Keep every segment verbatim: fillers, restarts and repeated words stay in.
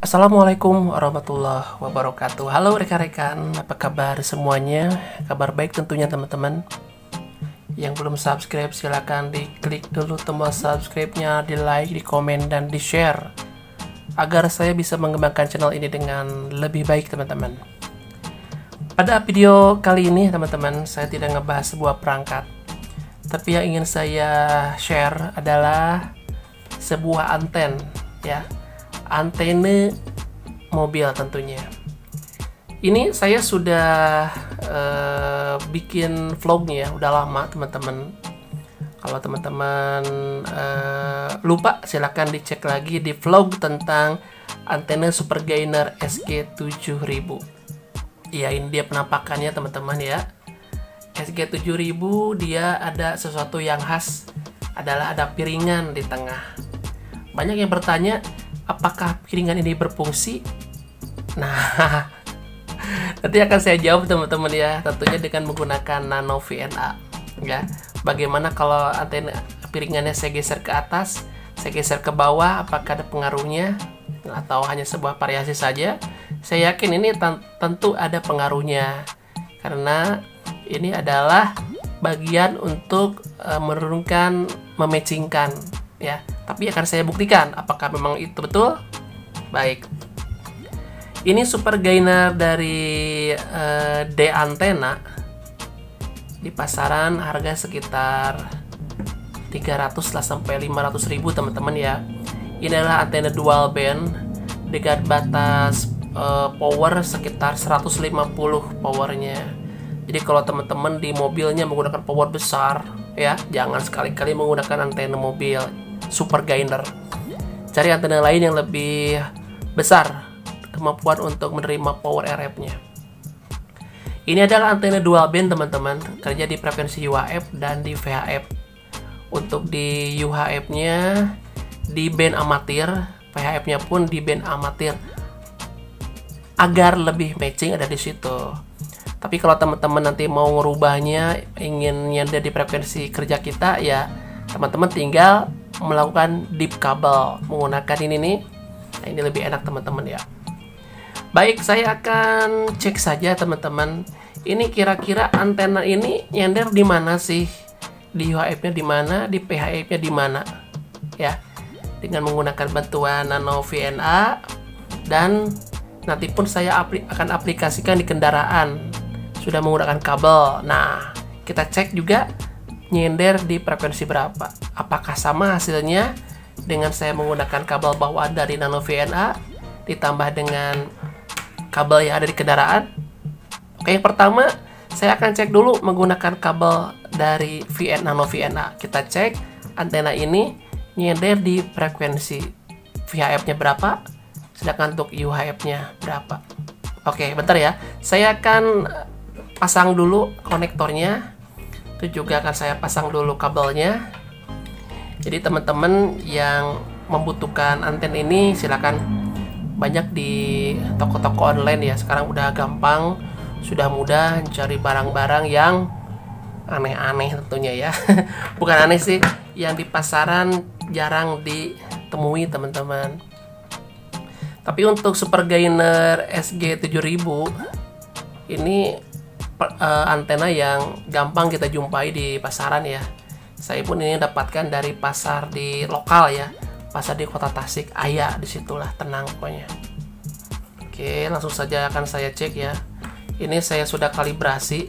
Assalamualaikum warahmatullahi wabarakatuh. Halo rekan-rekan, apa kabar semuanya? Kabar baik tentunya teman-teman. Yang belum subscribe silahkan diklik dulu tombol subscribe-nya, di like, di komen, dan di share agar saya bisa mengembangkan channel ini dengan lebih baik teman-teman. Pada video kali ini teman-teman, saya tidak ngebahas sebuah perangkat, tapi yang ingin saya share adalah sebuah anten, ya, antena mobil tentunya. Ini saya sudah uh, bikin vlognya, udah lama teman-teman. Kalau teman-teman uh, lupa, silahkan dicek lagi di vlog tentang antena Supergainer S G tujuh ribu. Ya, ini dia penampakannya teman-teman ya. S G tujuh ribu dia ada sesuatu yang khas, adalah ada piringan di tengah. Banyak yang bertanya, apakah piringan ini berfungsi? Nah, nanti akan saya jawab teman-teman ya, tentunya dengan menggunakan nano V N A ya. Bagaimana kalau antena piringannya saya geser ke atas, saya geser ke bawah, apakah ada pengaruhnya atau hanya sebuah variasi saja? Saya yakin ini tentu ada pengaruhnya, karena ini adalah bagian untuk uh, menurunkan, mematchingkan ya. Tapi akan saya buktikan apakah memang itu betul. Baik, ini Supergainer dari uh, D Antena di pasaran harga sekitar tiga ratus lah sampai lima ratus ribu teman-teman ya. Ini adalah antena dual band dengan batas uh, power sekitar seratus lima puluh powernya. Jadi kalau teman-teman di mobilnya menggunakan power besar ya, jangan sekali-kali menggunakan antena mobil Supergainer. Cari antena lain yang lebih besar kemampuan untuk menerima power R F-nya. Ini adalah antena dual band teman-teman, kerja di frekuensi U H F dan di V H F. Untuk di U H F-nya di band amatir, V H F-nya pun di band amatir. Agar lebih matching ada di situ. Tapi kalau teman-teman nanti mau ngerubahnya, ingin nyender di frekuensi kerja kita, ya teman-teman tinggal melakukan dip kabel menggunakan ini nih. Nah, ini lebih enak teman-teman ya. Baik, saya akan cek saja teman-teman. Ini kira-kira antena ini nyender di mana sih? Di U H F-nya di mana? Di P H F-nya di mana? Ya. Dengan menggunakan bantuan nano V N A, dan nanti pun saya apli akan aplikasikan di kendaraan sudah menggunakan kabel. Nah, kita cek juga nyender di frekuensi berapa. Apakah sama hasilnya dengan saya menggunakan kabel bawaan dari nano V N A ditambah dengan kabel yang ada di kendaraan? Oke, yang pertama saya akan cek dulu menggunakan kabel dari V N nano V N A. Kita cek antena ini nyender di frekuensi V H F-nya berapa, sedangkan untuk U H F-nya berapa. Oke, bentar ya. Saya akan pasang dulu konektornya. Itu juga akan saya pasang dulu kabelnya. Jadi teman-teman yang membutuhkan antena ini silakan, banyak di toko-toko online ya. Sekarang udah gampang, sudah mudah cari barang-barang yang aneh-aneh tentunya ya. Bukan aneh sih, yang di pasaran jarang ditemui teman-teman. Tapi untuk Supergainer S G tujuh ribu ini uh, antena yang gampang kita jumpai di pasaran ya. Saya pun ini dapatkan dari pasar di lokal ya, pasar di Kota Tasik. Ayah disitulah, tenang pokoknya. Oke, langsung saja akan saya cek ya. Ini saya sudah kalibrasi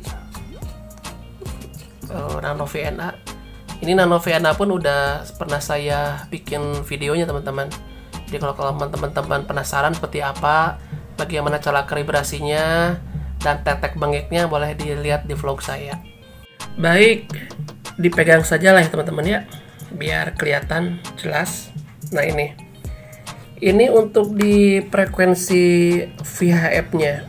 uh, nano V N A. Ini nano V N A pun udah pernah saya bikin videonya teman-teman. Jadi kalau teman-teman penasaran seperti apa, bagaimana cara kalibrasinya dan tetek bengeknya, boleh dilihat di vlog saya. Baik, dipegang saja lah ya teman-teman ya, biar kelihatan jelas. Nah, ini ini untuk di frekuensi V H F-nya.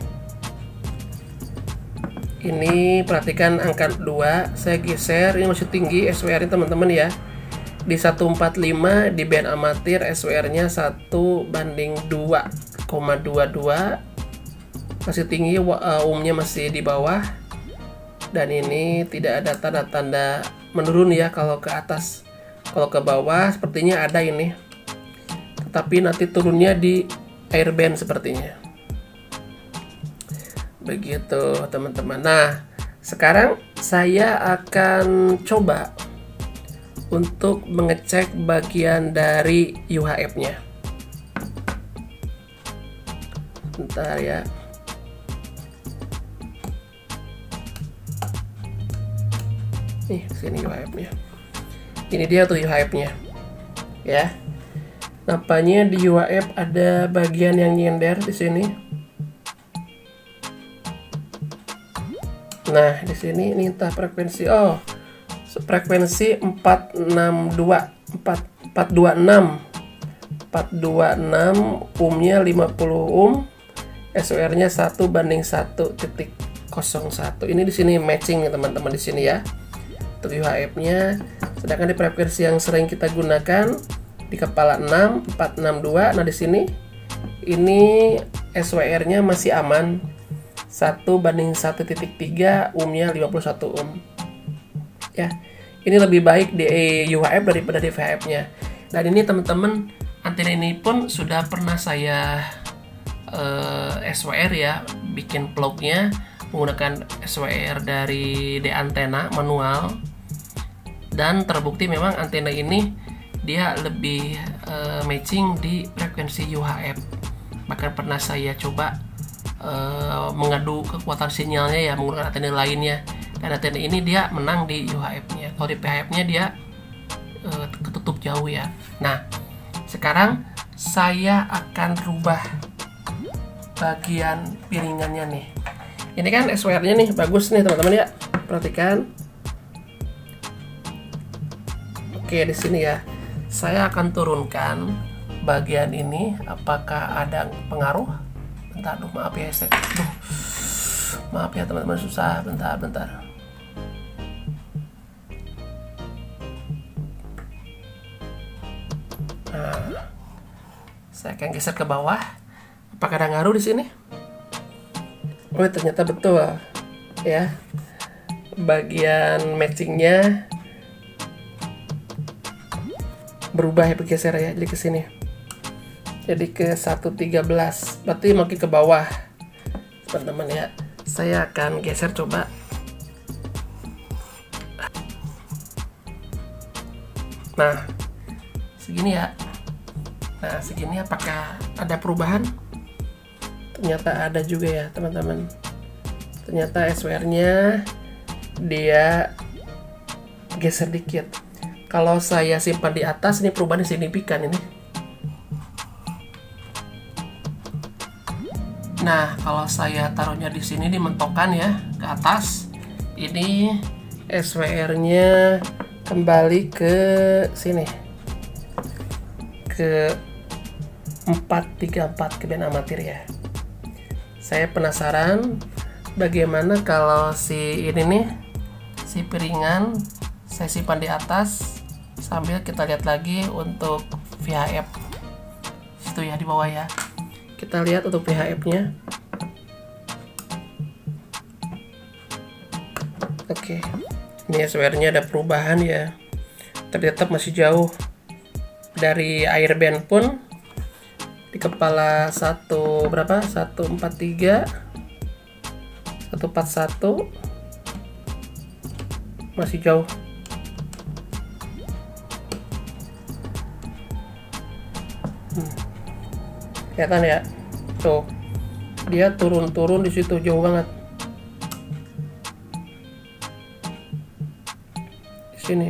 Ini perhatikan angka dua, saya geser, ini masih tinggi S W R-nya teman-teman ya. Di seratus empat puluh lima di band amatir, S W R-nya satu banding dua koma dua dua. Masih tinggi, umumnya masih di bawah. Dan ini tidak ada tanda-tanda menurun ya kalau ke atas. Kalau ke bawah sepertinya ada ini. Tetapi nanti turunnya di airband sepertinya. Begitu teman-teman. Nah, sekarang saya akan coba untuk mengecek bagian dari U H F-nya. Bentar ya. Nih, sini U H F-nya. Ini dia tuh U H F-nya. Ya. Nampaknya di U H F ada bagian yang nyender di sini. Nah, di sini ini entah frekuensi. Oh, frekuensi empat enam dua empat dua enam empat dua enam, ohmnya lima puluh ohm, S O R-nya satu banding satu titik nol satu. Ini di sini matching ya teman-teman di sini ya. Untuk U H F-nya, sedangkan di frekuensi yang sering kita gunakan di kepala enam empat enam dua. Nah, di sini ini S W R-nya masih aman. satu banding satu titik tiga, ohmnya lima puluh satu ohm. Ya. Ini lebih baik di U H F daripada di V H F-nya. Dan ini teman-teman, antena ini pun sudah pernah saya uh, S W R ya, bikin plugnya menggunakan S W R dari D antena manual. Dan terbukti memang antena ini dia lebih uh, matching di frekuensi U H F. Bahkan pernah saya coba uh, mengadu kekuatan sinyalnya ya menggunakan antena lainnya, dan antena ini dia menang di U H F-nya. Kalau di P H F-nya dia uh, ketutup jauh ya. Nah, sekarang saya akan rubah bagian piringannya nih. Ini kan S W R-nya nih bagus nih teman-teman ya. Perhatikan. Oke, di sini ya. Saya akan turunkan bagian ini. Apakah ada pengaruh? Bentar, aduh, maaf ya, saya, aduh, maaf ya teman-teman, susah. Bentar, bentar. Nah, saya akan geser ke bawah. Apakah ada ngaruh di sini? Oh, ternyata betul ya. Bagian matchingnya berubah ya, bergeser ya, jadi ke sini. Jadi ke seratus tiga belas. Berarti makin ke bawah. Teman-teman ya. Saya akan geser coba. Nah, segini ya. Nah, segini apakah ada perubahan? Ternyata ada juga ya, teman-teman. Ternyata S W R-nya dia geser dikit. Kalau saya simpan di atas, ini perubahan signifikan ini. Nah, kalau saya taruhnya di sini dimentokkan ya ke atas, ini S W R-nya kembali ke sini, ke empat tiga empat ke band amatir ya. Saya penasaran bagaimana kalau si ini nih, si piringan saya simpan di atas sambil kita lihat lagi untuk V H F. Situ ya di bawah ya. Kita lihat untuk V H F-nya. Oke. Ini S W R-nya ada perubahan ya. Tapi tetap masih jauh dari airband pun. Di kepala satu berapa? seratus empat puluh tiga, seratus empat puluh satu masih jauh. Hmm. Kelihatan ya, tuh dia turun-turun di situ jauh banget. Di sini,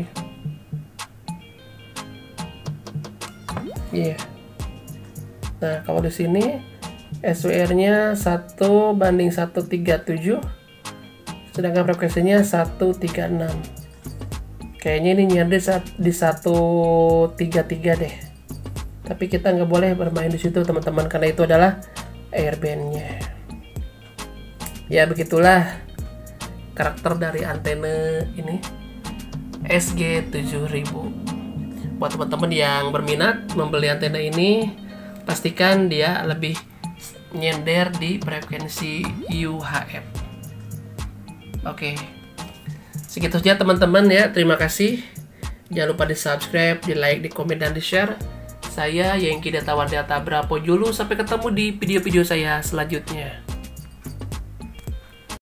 iya. Yeah. Nah, kalau di sini S W R-nya satu banding seratus tiga puluh tujuh, sedangkan frekuensinya seratus tiga puluh enam. Kayaknya ini nyender di seratus tiga puluh tiga deh. Tapi kita nggak boleh bermain di situ teman-teman, karena itu adalah airband-nya. Ya begitulah karakter dari antena ini S G tujuh ribu. Buat teman-teman yang berminat membeli antena ini, pastikan dia lebih nyender di frekuensi U H F. Oke, segitu saja teman-teman ya. Terima kasih. Jangan lupa di subscribe, di like, di komen, dan di share. Saya Yengki Datawardata Brapojulu. Sampai ketemu di video-video saya selanjutnya.